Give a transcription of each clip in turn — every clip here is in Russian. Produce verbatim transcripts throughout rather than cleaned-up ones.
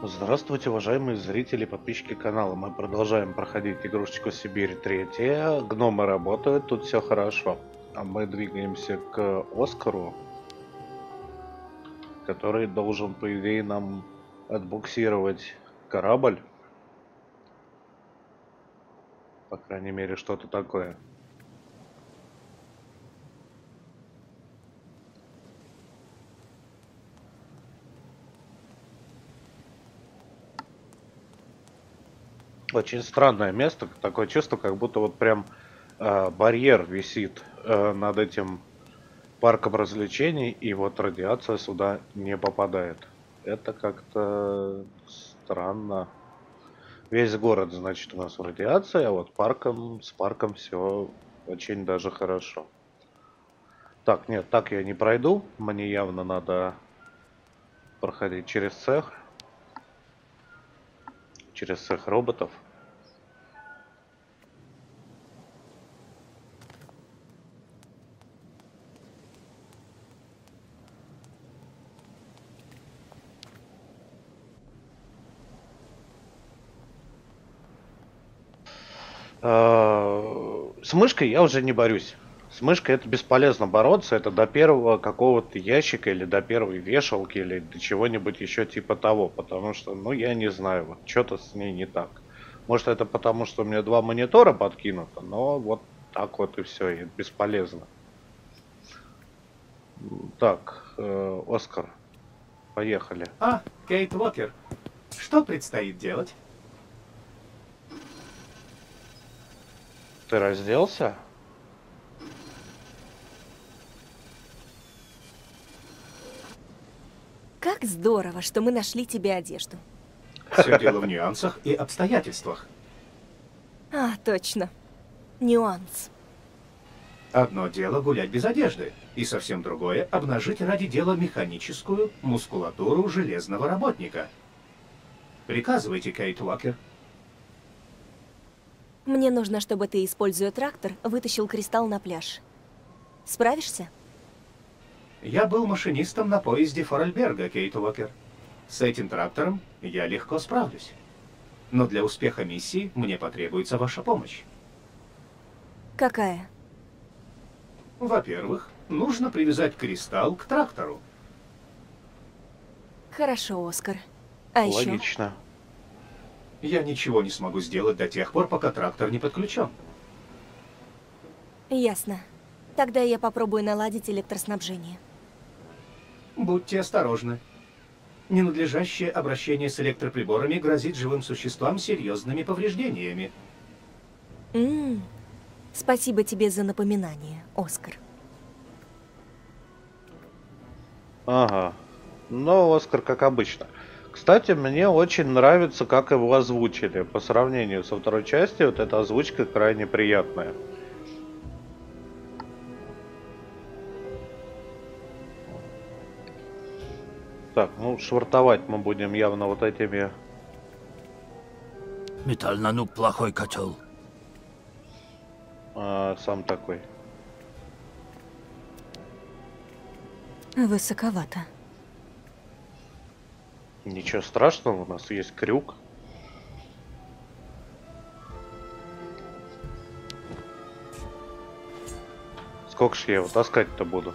Здравствуйте, уважаемые зрители и подписчики канала. Мы продолжаем проходить игрушечку Сибирь третья. Гномы работают, тут все хорошо. А мы двигаемся к Оскару, который должен, по идее, нам отбуксировать корабль. По крайней мере, что-то такое. Очень странное место, такое чувство, как будто вот прям э, барьер висит э, над этим парком развлечений, и вот радиация сюда не попадает. Это как-то странно. Весь город, значит, у нас в радиации, а вот парком, с парком все очень даже хорошо. Так, нет, так я не пройду. Мне явно надо проходить через цех. Через цех роботов. А, С мышкой я уже не борюсь. С мышкой это бесполезно бороться. Это до первого какого-то ящика или до первой вешалки или до чего-нибудь еще типа того. Потому что, ну, я не знаю, вот что-то с ней не так. Может, это потому, что у меня два монитора подкинуто, но вот так вот и все, и бесполезно. Так, э, Оскар, поехали. А, Кейт Уокер, что предстоит делать? Ты разделся? Как здорово, что мы нашли тебе одежду. Все дело в нюансах и обстоятельствах. А, точно. Нюанс. Одно дело гулять без одежды, и совсем другое — обнажить ради дела механическую мускулатуру железного работника. Приказывайте, Кейт Уокер. Мне нужно, чтобы ты, используя трактор, вытащил кристалл на пляж. Справишься? Я был машинистом на поезде Форальберга, Кейт Уокер. С этим трактором я легко справлюсь. Но для успеха миссии мне потребуется ваша помощь. Какая? Во-первых, нужно привязать кристалл к трактору. Хорошо, Оскар. А еще? Логично. Я ничего не смогу сделать до тех пор, пока трактор не подключен. Ясно. Тогда я попробую наладить электроснабжение. Будьте осторожны. Ненадлежащее обращение с электроприборами грозит живым существам серьезными повреждениями. Ммм. Спасибо тебе за напоминание, Оскар. Ага. Ну, Оскар, как обычно. Кстати, мне очень нравится, как его озвучили. По сравнению со второй частью, вот эта озвучка крайне приятная. Так, ну, швартовать мы будем явно вот этими... Металл-нанук плохой котел. А, сам такой. Высоковато. Ничего страшного, у нас есть крюк. Сколько ж я его таскать-то буду?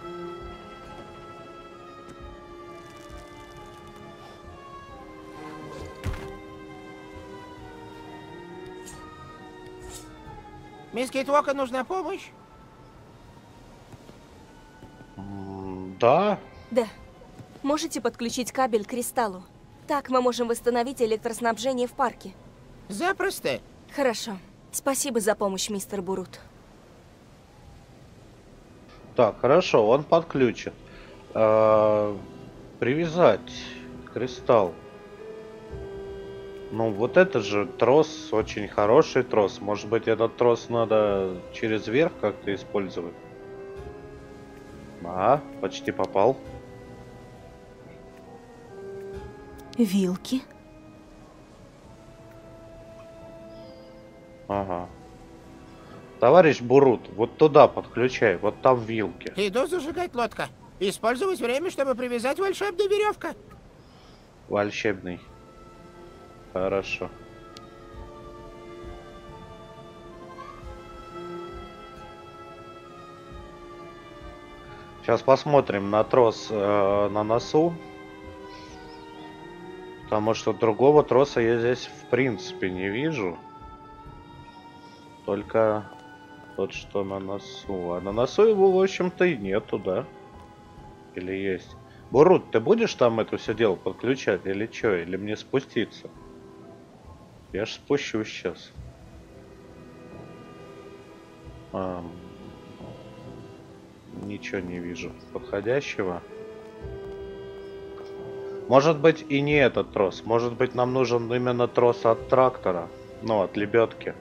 Мисс Кейт Уокер, нужна помощь? М, Да. Да. Можете подключить кабель к кристаллу? Так мы можем восстановить электроснабжение в парке. Запросто. Хорошо. Спасибо за помощь, мистер Бурут. Так, хорошо, он подключит. А, привязать кристалл. Ну, вот это же трос, очень хороший трос. Может быть, этот трос надо через верх как-то использовать? А, почти попал. Вилки? Ага. Товарищ Бурут, вот туда подключай, вот там вилки. Иду зажигать лодка. Использовать время, чтобы привязать волшебную веревку. Волшебный. Хорошо. Сейчас посмотрим на трос э, на носу. Потому что другого троса я здесь в принципе не вижу. Только тот, что на носу. А на носу его, в общем-то, и нету, да? Или есть? Бурут, ты будешь там это все дело подключать или что? Или мне спуститься? Я ж спущусь сейчас. А, ничего не вижу подходящего. Может быть и не этот трос. Может быть нам нужен именно трос от трактора. Ну, от лебедки.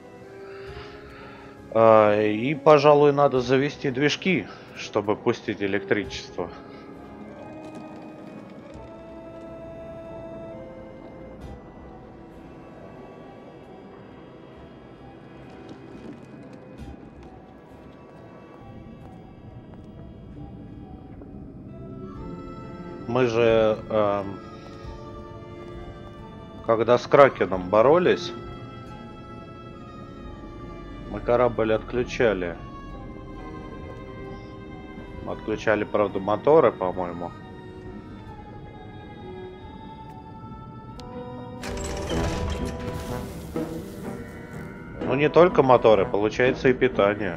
А, и, пожалуй, надо завести движки, чтобы пустить электричество. Мы же, э, когда с Кракеном боролись, мы корабль отключали. Отключали, правда, моторы, по-моему. Ну, не только моторы, получается и питание.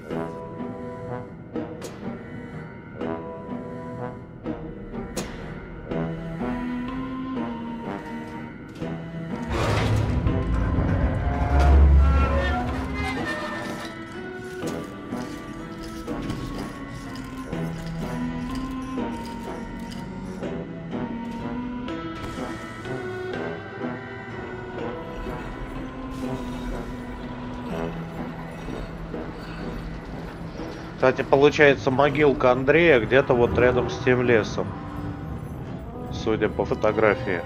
Кстати, получается, могилка Андрея где-то вот рядом с тем лесом. Судя по фотографии.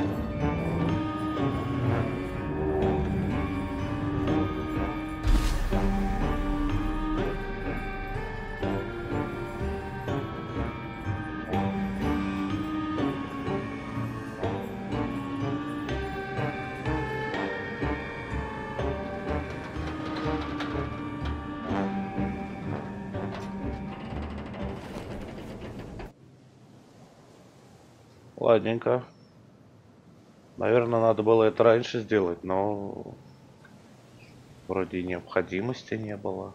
Ладненько. Наверное, надо было это раньше сделать, но вроде необходимости не было.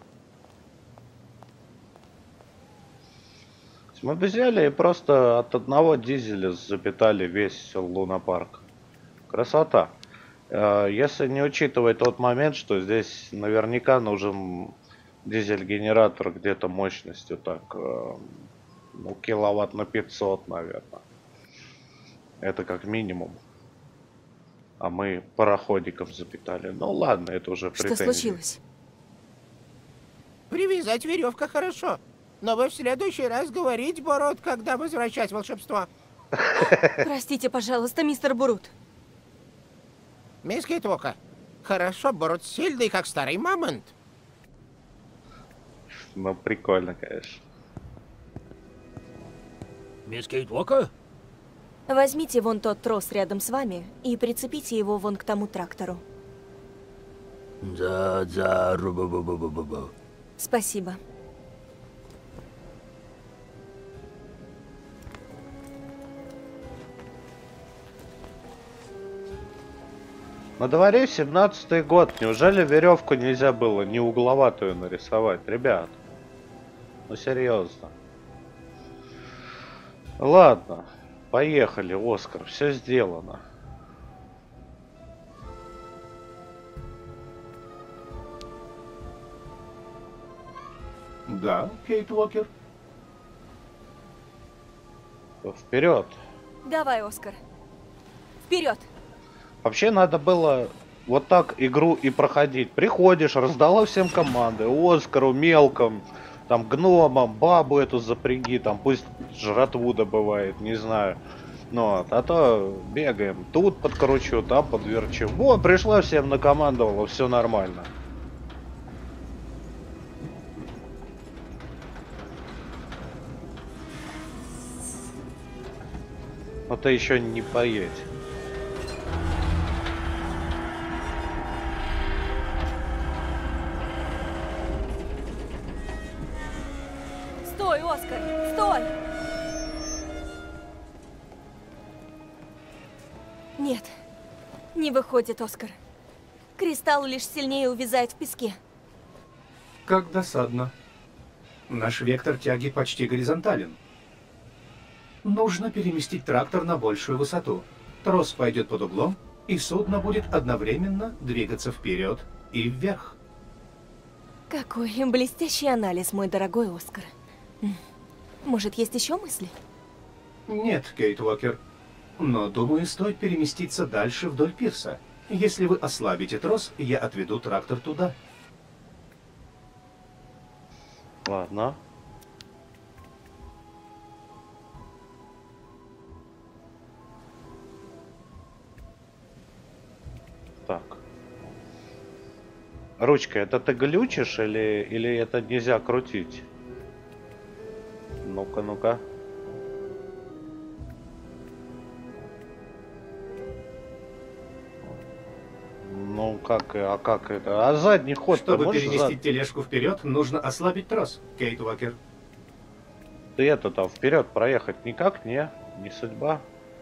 Мы бы взяли и просто от одного дизеля запитали весь лунопарк. Красота. Если не учитывать тот момент, что здесь наверняка нужен дизель-генератор где-то мощностью так, ну, киловатт на пятьсот, наверное. Это как минимум. А мы пароходиков запитали. Ну ладно, это уже претензии. Что случилось? Привязать веревка хорошо. Но вы в следующий раз говорите, Борут, когда возвращать волшебство. Простите, пожалуйста, мистер Бурут. Мисс Кейтвока, хорошо, Борут сильный, как старый мамонт. Ну, прикольно, конечно. Мисс Кейтвока? Возьмите вон тот трос рядом с вами и прицепите его вон к тому трактору. Да, да, ру-бу-бу-бу-бу-бу. Спасибо. На дворе семнадцатый год. Неужели веревку нельзя было не угловатую нарисовать, ребят? Ну серьезно. Ладно. Поехали, Оскар, все сделано. Да, Кейт Уокер. Вперед. Давай, Оскар. Вперед! Вообще надо было вот так игру и проходить. Приходишь, раздала всем команды. Оскару, мелком, там, гномам, бабу эту запряги, там, пусть жратву добывает, не знаю. Ну, а то бегаем. Тут подкручу, там подверчу. Во, пришла, всем накомандовала, все нормально. Но ты еще не поедь. Стой, Оскар! Стой! Нет, не выходит, Оскар. Кристалл лишь сильнее увязает в песке. Как досадно. Наш вектор тяги почти горизонтален. Нужно переместить трактор на большую высоту. Трос пойдет под углом, и судно будет одновременно двигаться вперед и вверх. Какой блестящий анализ, мой дорогой Оскар. Может, есть еще мысли? Нет, Кейт Уокер. Но, думаю, стоит переместиться дальше вдоль пирса. Если вы ослабите трос, я отведу трактор туда. Ладно. Так. Ручка, это ты глючишь или, или это нельзя крутить? Ну-ка, ну-ка. Ну как, а как это? А задний ход Чтобы можешь перенести зад... тележку вперед, нужно ослабить трос, Кейт Уокер. Ты это там вперед проехать никак, не? Не судьба.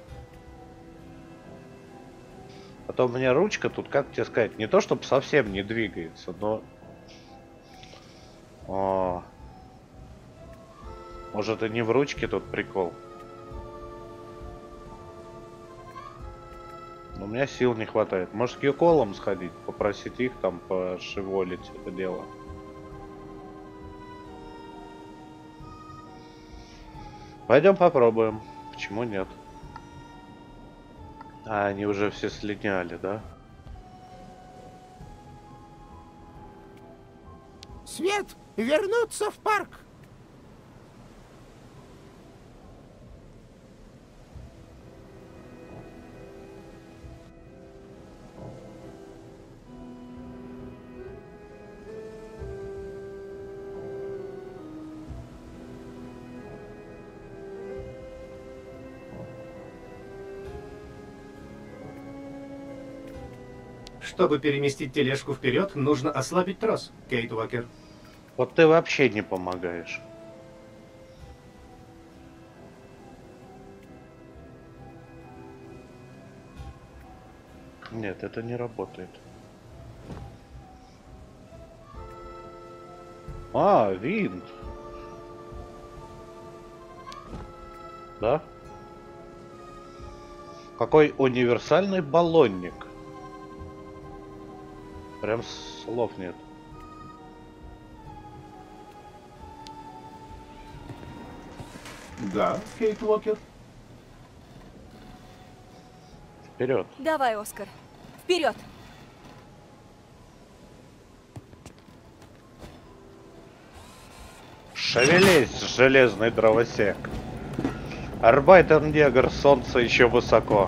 А то у меня ручка тут, как тебе сказать, не то чтобы совсем не двигается, но... О... Может и не в ручке тут прикол. Но у меня сил не хватает. Может к Юколам сходить, попросить их там пошевелить это дело. Пойдем попробуем. Почему нет? А, они уже все слиняли, да? Свет, вернуться в парк. Чтобы переместить тележку вперед, нужно ослабить трос, Кейт Уокер. Вот ты вообще не помогаешь. Нет, это не работает. А, винт. Да? Какой универсальный баллонник. Прям слов нет. Да, Кейт Уокер. Вперед. Давай, Оскар. Вперед! Шевелись, железный дровосек. Арбайтер-негр, солнце еще высоко.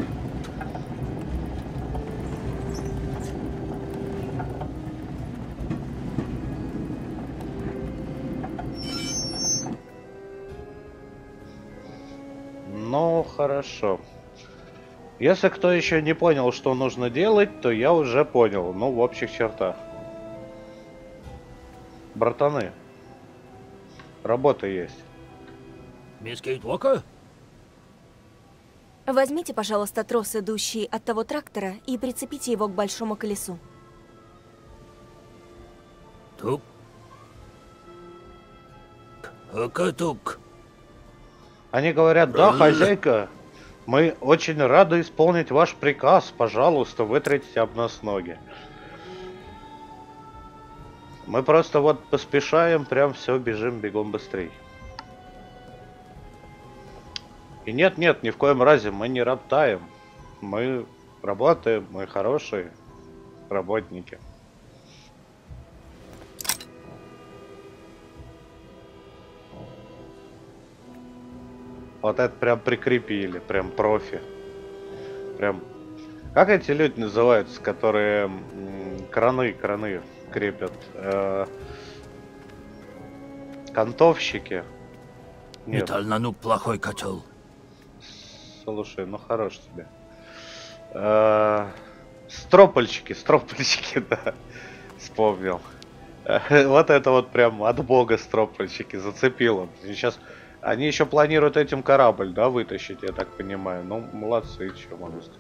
Ну, хорошо. Если кто еще не понял, что нужно делать, то я уже понял. Ну, в общих чертах. Братаны. Работа есть. Мисс Кейт Уокер? Возьмите, пожалуйста, трос, идущий от того трактора, и прицепите его к большому колесу. Тук. Тук. Они говорят: да, хозяйка, мы очень рады исполнить ваш приказ. Пожалуйста, вытрите об нас ноги. Мы просто вот поспешаем, прям все, бежим, бегом быстрей. И нет, нет, ни в коем разе мы не роптаем. Мы работаем, мы хорошие работники. Вот это прям прикрепили, прям профи. Прям... Как эти люди называются, которые м, краны, краны крепят? Э, кантовщики? Нет. Металл, ну плохой котел. Слушай, ну хорош тебе. Э, стропольщики, стропольщики, да. Вспомнил. Вот это вот прям от бога стропольщики зацепило. Сейчас они еще планируют этим корабль, да, вытащить, я так понимаю. Ну, молодцы, что могу сказать.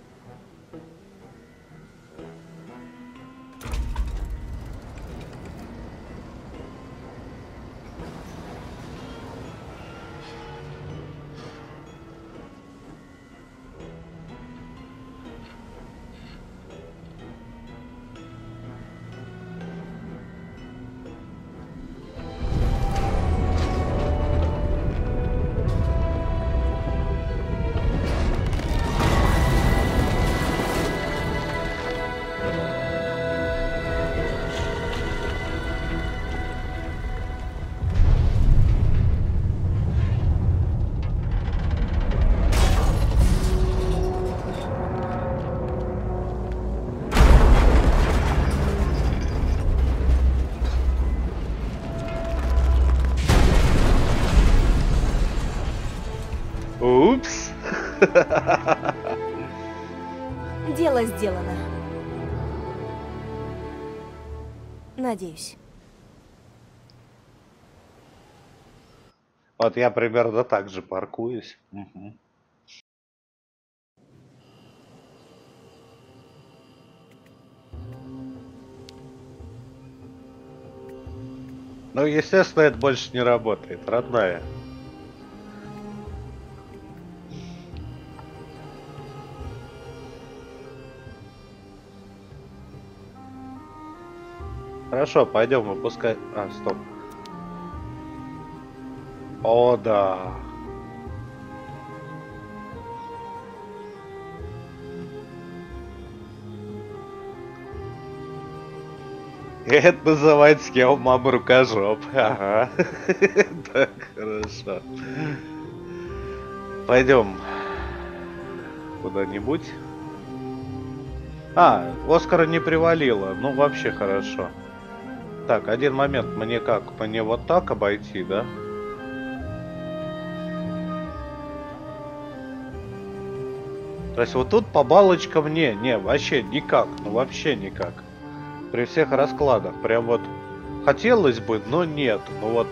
Упс. Дело сделано. Надеюсь. Вот я примерно так же паркуюсь. Угу. Ну, естественно, это больше не работает, родная. Хорошо, пойдем выпускать. А, стоп. О, да. Это называется съел маму рукожоп. Ага. Так, хорошо. Пойдем куда-нибудь. А, Оскара не привалило. Ну, вообще хорошо. Так, один момент. Мне как? Мне вот так обойти, да? То есть вот тут по балочкам не, не, вообще никак. Ну, вообще никак. При всех раскладах. Прям вот хотелось бы, но нет. Ну вот.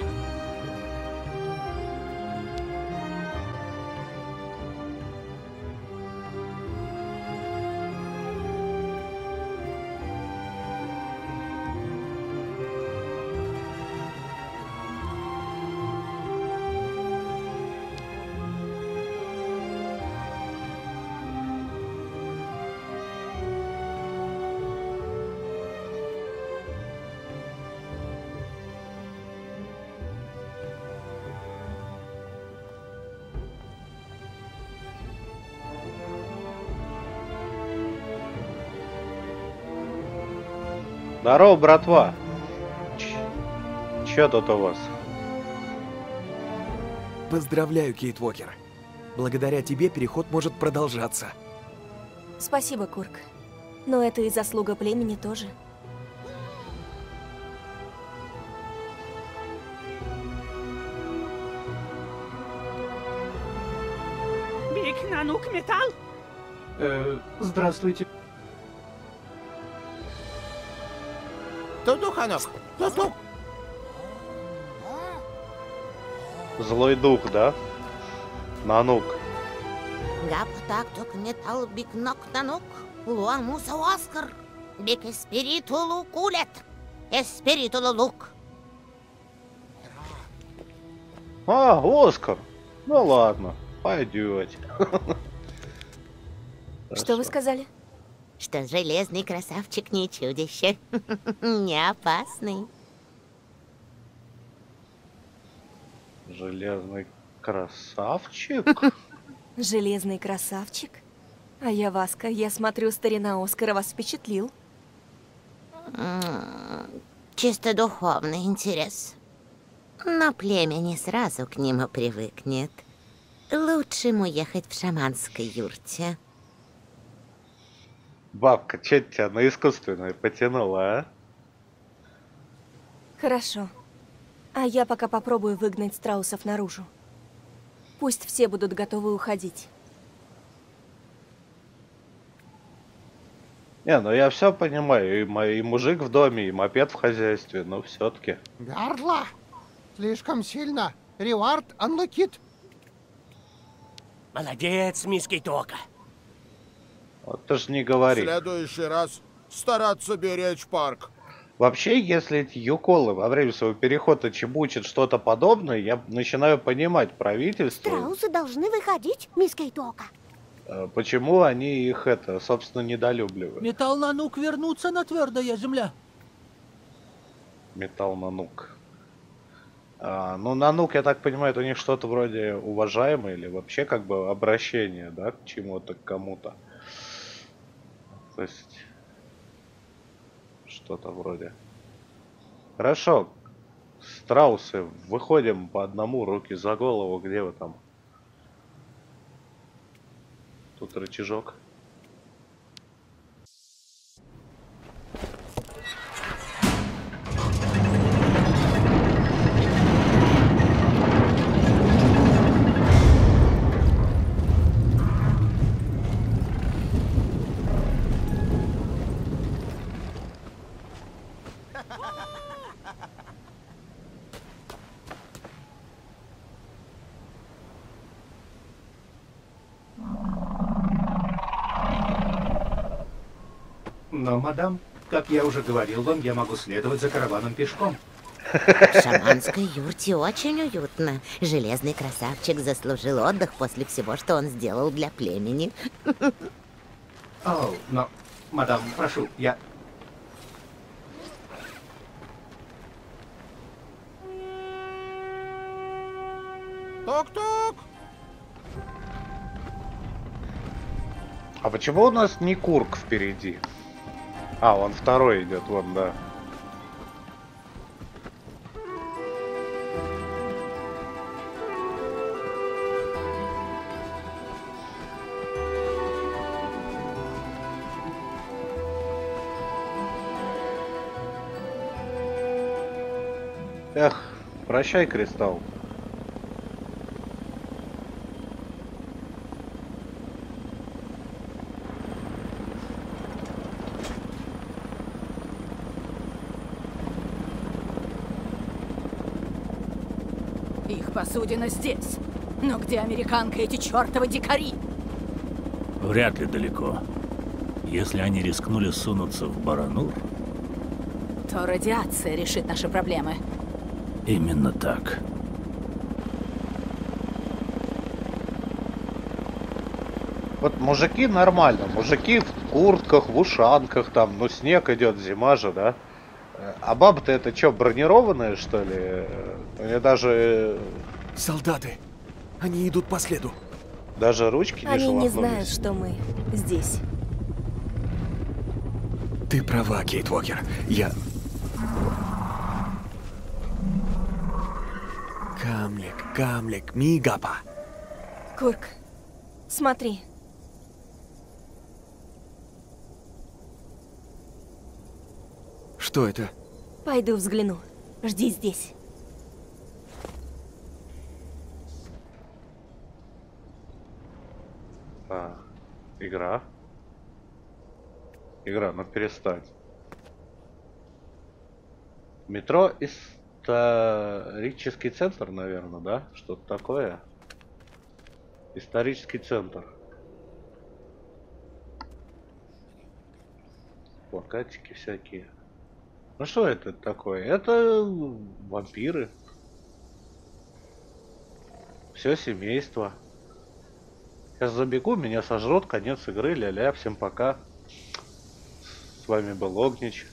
Здорово, братва. Ч Чё тут у вас? Поздравляю, Кейт Уокер. Благодаря тебе переход может продолжаться. Спасибо, Курк. Но это и заслуга племени тоже. Биг Нанук Металл? Э, здравствуйте. Тудуханок, Туту. Злой дух, да? Нанук. Гаптак тук металл биг нок нанук, луамуса Оскар, биг эспиритулу кулет, эспиритулу лук. А, Оскар. Ну ладно, пойдете. Что вы сказали? Что железный красавчик не чудище, не опасный. Железный красавчик? Железный красавчик? А я Васка, я смотрю, старина Оскара вас впечатлил. Чисто духовный интерес. Но племя не сразу к нему привыкнет. Лучше ему ехать в шаманской юрте. Бабка, че тебя на искусственное потянула, а? Хорошо. А я пока попробую выгнать страусов наружу. Пусть все будут готовы уходить. Не, ну я все понимаю, и, мо- и мужик в доме, и мопед в хозяйстве, но все-таки. Гарла! Слишком сильно. Рeward unlocked. Молодец, мисс Кейтока. Вот ты ж не В говори. следующий раз стараться беречь парк. Вообще, если эти юколы во время своего перехода чебучат что-то подобное, я начинаю понимать правительство, Страусы должны выходить, мисс Кейтока. э, почему они их, это, собственно, недолюбливают. Металл Нанук вернуться на твердая земля. Металл Нанук. А, ну, Нанук, я так понимаю, это у них что-то вроде уважаемое или вообще как бы обращение, да, к чему-то, к кому-то. То есть, что-то вроде. Хорошо. Страусы, выходим по одному, руки за голову. Где вы там? Тут рычажок. Но, мадам, как я уже говорил вам, я могу следовать за караваном пешком. В шаманской юрте очень уютно. Железный красавчик заслужил отдых после всего, что он сделал для племени. О, но, мадам, прошу, я... Тук-тук! А почему у нас не Курк впереди? А, он второй идет, вон, да. Эх, прощай, Кристалл. Их посудина здесь. Но где американка, эти чертовы дикари? Вряд ли далеко. Если они рискнули сунуться в Баранур, То радиация решит наши проблемы. именно так. Вот мужики нормально, мужики в куртках, в ушанках там, ну снег идет, зима же, да? А баба-то это что, бронированная, что ли? Они даже... Солдаты! Они идут по следу. Даже ручки не Они не шелохнулись. знают, что мы здесь. Ты права, Кейт Уокер. Я... Камлик, камлик, мигапа. Курк, смотри. Что это? Пойду взгляну. Жди здесь. А, игра. Игра, ну перестань. Метро исторический центр, наверное, да? Что-то такое. Исторический центр. Плакатики всякие. Ну что это такое? Это вампиры. Все семейство. Сейчас забегу, меня сожрут, конец игры, ля-ля, всем пока. С вами был Огнич.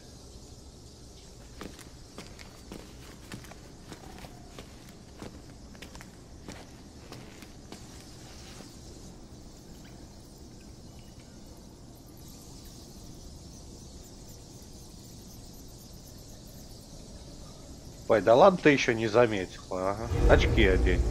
Ой, да ладно, ты еще не заметил. Ага. Очки одень.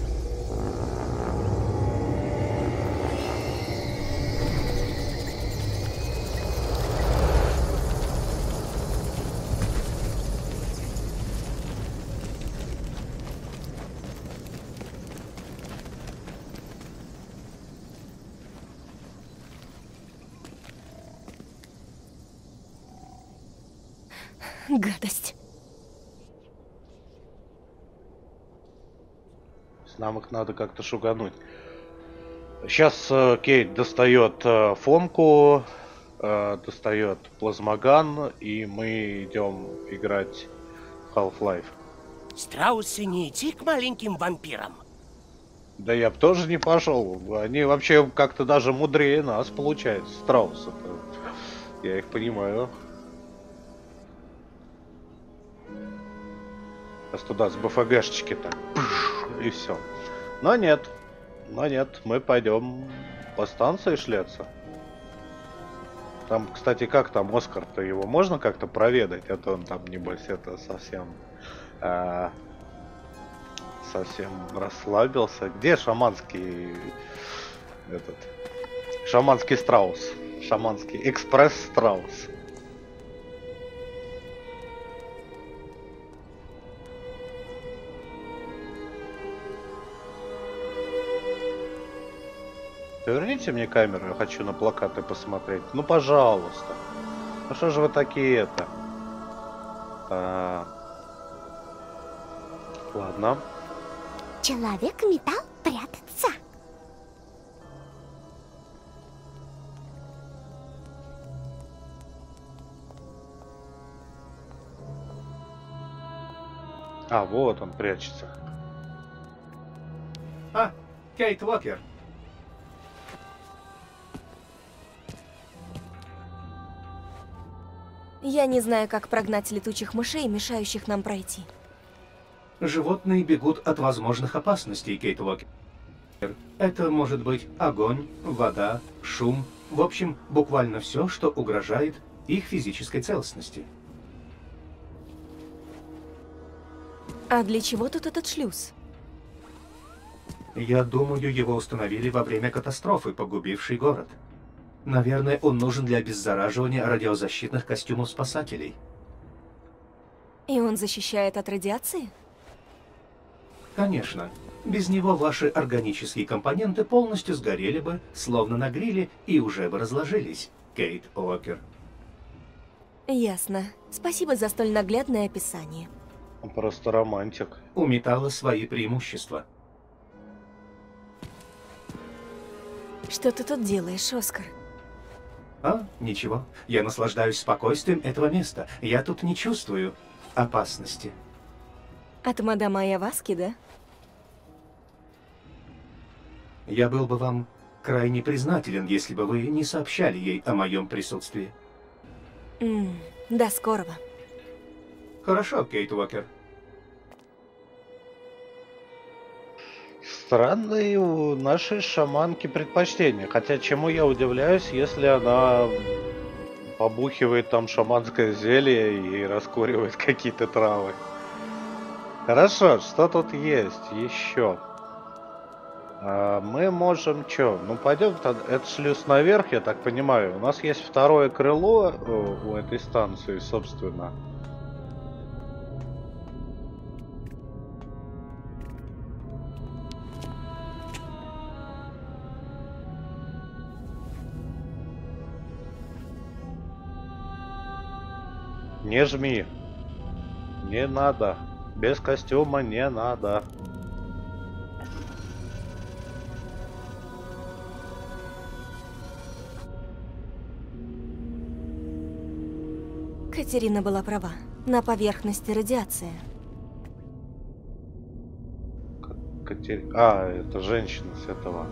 Гадость. Нам их надо как-то шугануть. Сейчас э, Кейт достает э, Фомку, э, достает плазмоган, и мы идем играть в Half-Life. Страусы, не идти к маленьким вампирам. Да я бы тоже не пошел. Они вообще как-то даже мудрее нас, получается, страусы. Я их понимаю. Сейчас туда с БФГшечки так. И все. Но нет. Но нет, мы пойдем по станции шляться. Там, кстати, как там Оскар-то, его можно как-то проведать? А то он там, небось, это совсем... А, совсем расслабился. Где шаманский... Этот... Шаманский страус. Шаманский экспресс-страус. Верните мне камеру, я хочу на плакаты посмотреть. Ну, пожалуйста. Ну что же вы такие это? А... Ладно. Человек-металл прятаться. А, вот он прячется. А, Кейт Уокер. Я не знаю, как прогнать летучих мышей, мешающих нам пройти. Животные бегут от возможных опасностей, Кейт Уокер. Это может быть огонь, вода, шум, в общем, буквально все, что угрожает их физической целостности. А для чего тут этот шлюз? Я думаю, его установили во время катастрофы, погубившей город. Наверное, он нужен для обеззараживания радиозащитных костюмов спасателей. И он защищает от радиации? Конечно. Без него ваши органические компоненты полностью сгорели бы, словно на гриле, и уже бы разложились, Кейт Уокер. Ясно. Спасибо за столь наглядное описание. Он просто романтик. У металла свои преимущества. Что ты тут делаешь, Оскар? А, ничего. Я наслаждаюсь спокойствием этого места. Я тут не чувствую опасности. От мадама Аяваски, да? Я был бы вам крайне признателен, если бы вы не сообщали ей о моем присутствии. М-м, до скорого. Хорошо, Кейт Уокер. Странные у нашей шаманки предпочтения. Хотя чему я удивляюсь, если она побухивает там шаманское зелье и раскуривает какие-то травы. Хорошо, что тут есть еще? А, мы можем что? Ну пойдем, это шлюз наверх, я так понимаю. У нас есть второе крыло у этой станции, собственно. Не жми. Не надо. Без костюма не надо. Катерина была права. На поверхности радиация. Катер... А, это женщина с этого.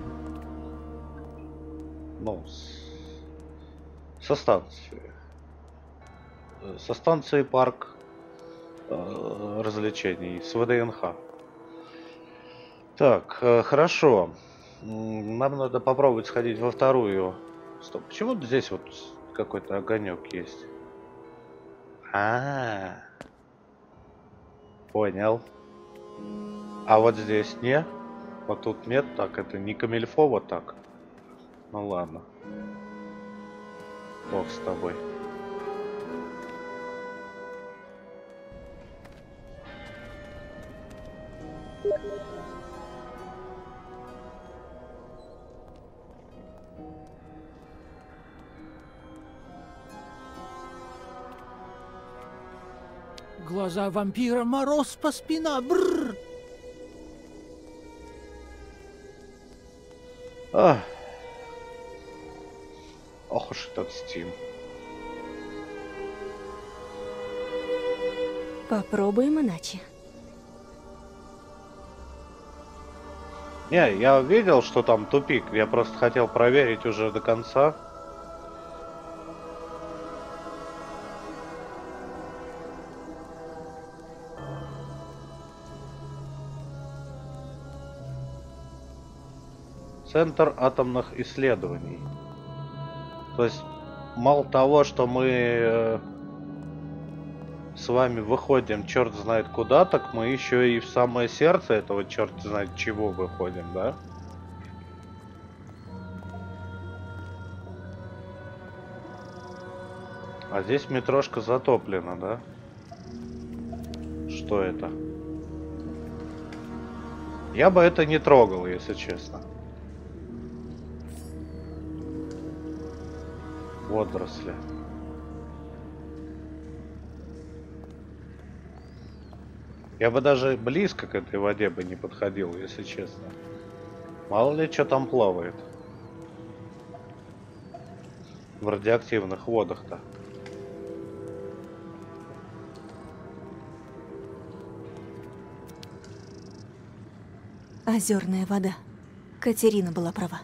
Ну, с... со станции. Со станции парк э, развлечений, с ВДНХ. Так, э, хорошо. Нам надо попробовать сходить во вторую. Стоп, почему здесь вот какой-то огонек есть? А, -а, а, понял. А вот здесь не? Вот тут нет, так это не камильфо, вот так. Ну ладно. Бог с тобой. глаза вампира, мороз по спина. Бррр. Ах. Ох уж этот Steam. Попробуем иначе. Не, я видел, что там тупик. Я просто хотел проверить уже до конца. Центр атомных исследований. То есть, мало того, что мы э, с вами выходим черт знает куда, так мы еще и в самое сердце этого черт знает чего выходим, да? А здесь метрошка затоплена, да? Что это? Я бы это не трогал, если честно. Водоросли. Я бы даже близко к этой воде бы не подходил, если честно. Мало ли что там плавает. В радиоактивных водах-то. Озерная вода. Катерина была права.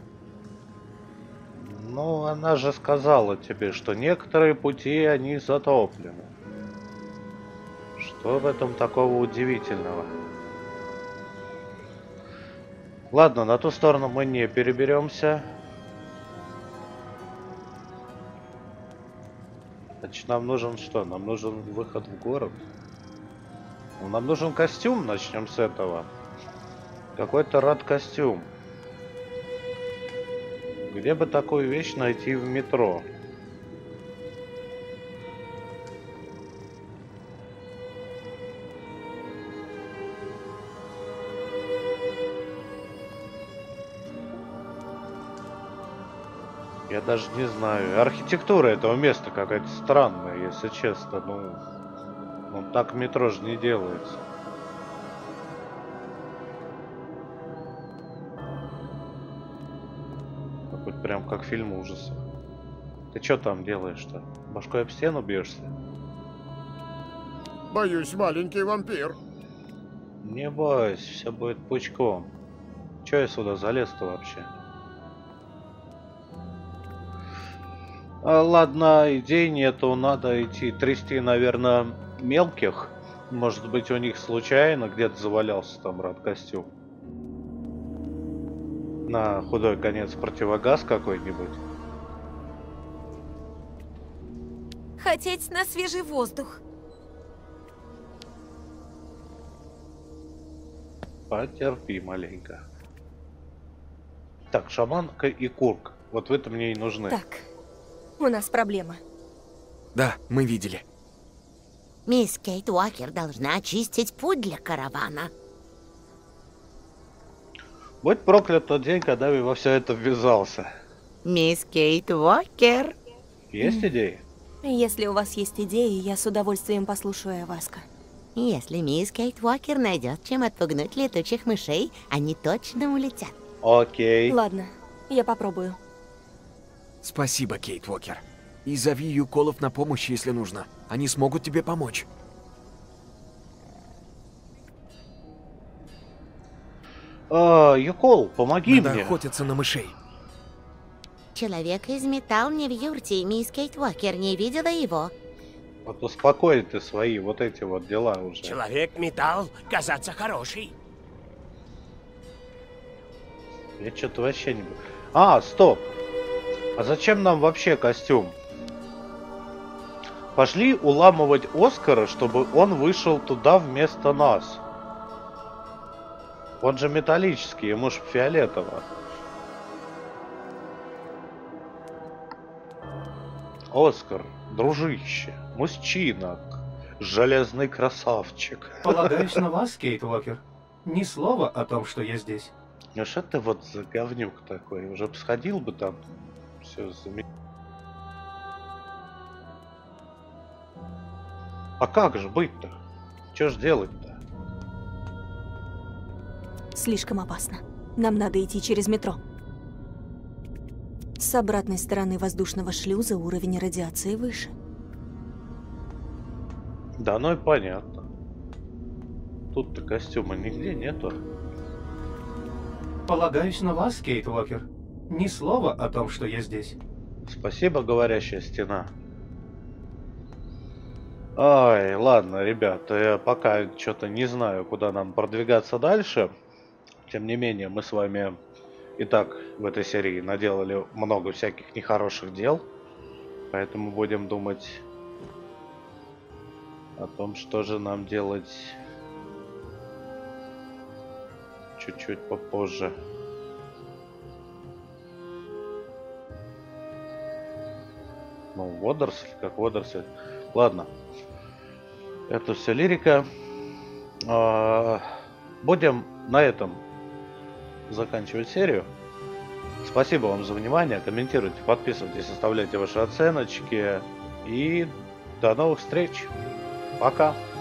Ну, она же сказала тебе, что некоторые пути, они затоплены. Что в этом такого удивительного? Ладно, на ту сторону мы не переберемся. Значит, нам нужен что? Нам нужен выход в город. Ну, нам нужен костюм, начнем с этого. Какой-то рад-костюм. Где бы такую вещь найти в метро? Я даже не знаю. Архитектура этого места какая-то странная, если честно. Ну, ну так метро же не делается. Какой-то прям как фильм ужасов. Ты что там делаешь-то? Башкой об стену бьешься? Боюсь, маленький вампир. Не бойся, все будет пучком. Че я сюда залез-то вообще? А, ладно, идей нету, надо идти трясти, наверное, мелких. Может быть, у них случайно где-то завалялся там рад-костюм. На худой конец противогаз какой-нибудь. Хотеть на свежий воздух. Потерпи маленько. Так, шаманка и курк. Вот вы-то мне и нужны. Так, у нас проблема. Да, мы видели. Мисс Кейт Уокер должна очистить путь для каравана. Будь проклят тот день, когда я во все это ввязался. Мисс Кейт Уокер. Есть идеи? Если у вас есть идеи, я с удовольствием послушаю Аваска. Если мисс Кейт Уокер найдет, чем отпугнуть летучих мышей, они точно улетят. Окей. Ладно, я попробую. Спасибо, Кейт Уокер. И зови Юколов на помощь, если нужно. Они смогут тебе помочь. А, Юкол, помоги Надо мне. охотиться на мышей. Человек из металл мне в юрте, мисс Кейт Уокер не видела его. Вот успокой ты свои вот эти вот дела уже. Человек-металл, казаться хороший. Я что-то вообще не... А, стоп. А зачем нам вообще костюм? Пошли уламывать Оскара, чтобы он вышел туда вместо нас. Он же металлический, ему ж фиолетово. Оскар, дружище, мужчина, железный красавчик. Полагаюсь на вас, Кейт Уокер. Ни слова о том, что я здесь. Ну что ты вот за говнюк такой? Уже бы сходил бы там. Все замечательно. А как же быть-то? Что ж делать-то? Слишком опасно. Нам надо идти через метро. С обратной стороны воздушного шлюза уровень радиации выше. Да, ну и понятно. Тут-то костюма нигде нету. Полагаюсь на вас, Кейт Уокер. Ни слова о том, что я здесь. Спасибо, говорящая стена. Ай, ладно, ребята, я пока что-то не знаю, куда нам продвигаться дальше. Тем не менее, мы с вами и так в этой серии наделали много всяких нехороших дел. Поэтому будем думать о том, что же нам делать чуть-чуть попозже. Ну, водоросль, как водоросль. Ладно. Это все лирика. А, будем на этом заканчивать серию. Спасибо вам за внимание. Комментируйте, подписывайтесь, оставляйте ваши оценочки. И до новых встреч. Пока.